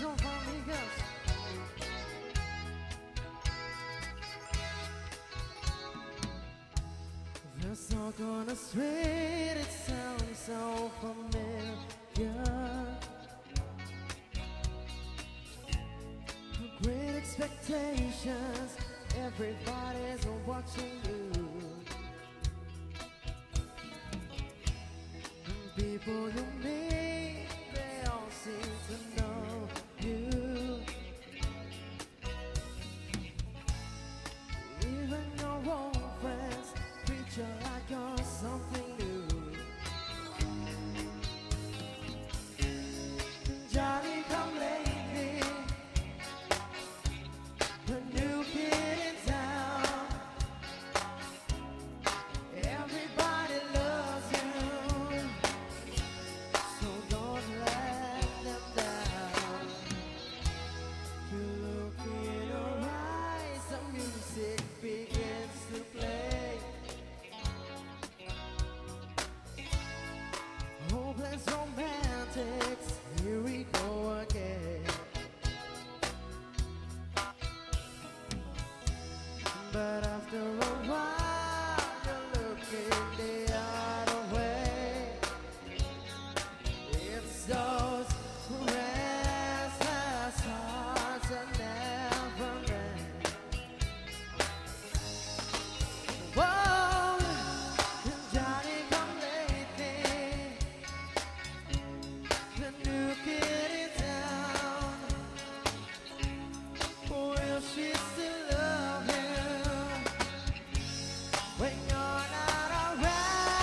son amigas. The song on the street, it sounds so familiar. Great expectations, everybody's watching you. And people you meet, they all seem to know you. Even your own friends treat you like you're something new. Johnny come lately, the new kid in town. Everybody loves you, so don't let them down. You look in your eyes, the music begins to play. Hopeless romantics, here we go again. But after a while, you're looking the other way. It's those restless hearts that never end. Whoa, Johnny come lately, the new kid in town. Will she still love him when you're not around?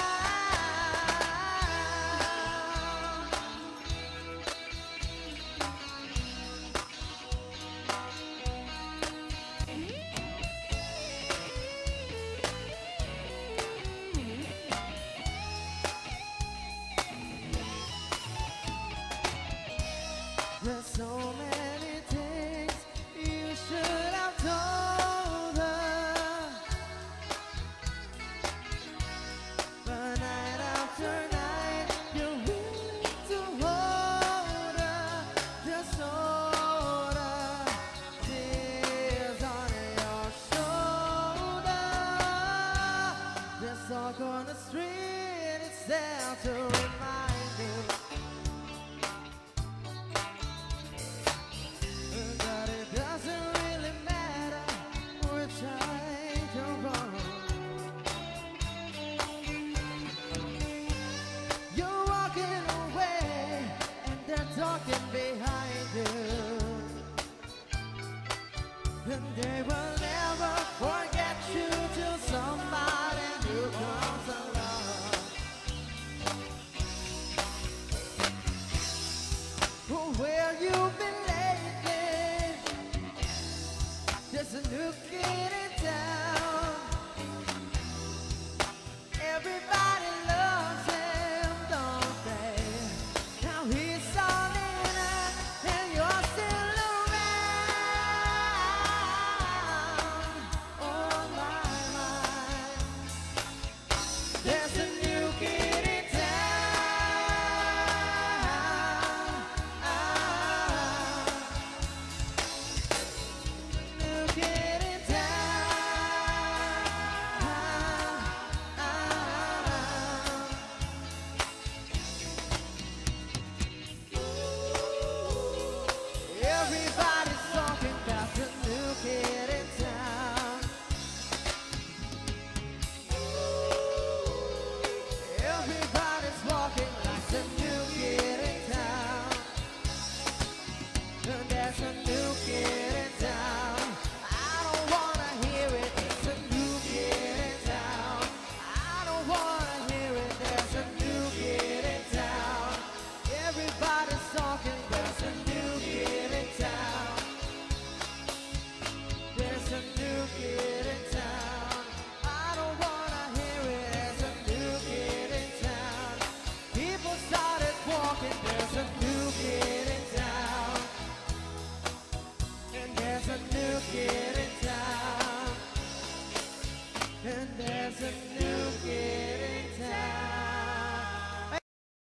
There's so many things you should have told her, but night after night you're willing to hold her, just hold her, tears on your shoulder. This talk on the street, it's there to remind you that it doesn't really matter which side you're on. You're walking away and they're talking behind you, and they will never forget you till somebody new comes along. Where you been lately? There's a new kid in town. Everybody loves him, don't they? Now he's all in and you're still around. Oh my. There's a new kid in town. New kid in town. Everybody's talking about the new kid in town. Everybody's walking like the new kid in town. And there's a new kid in town. I don't wanna hear it. It's a new kid in town. I don't wanna hear it. There's a new kid in town. Everybody's talking. There's a new kid in town. There's a new kid in town. I don't wanna hear it. There's a new kid in town. People started walking. There's a new kid in town. And there's a new kid in town. And there's a new kid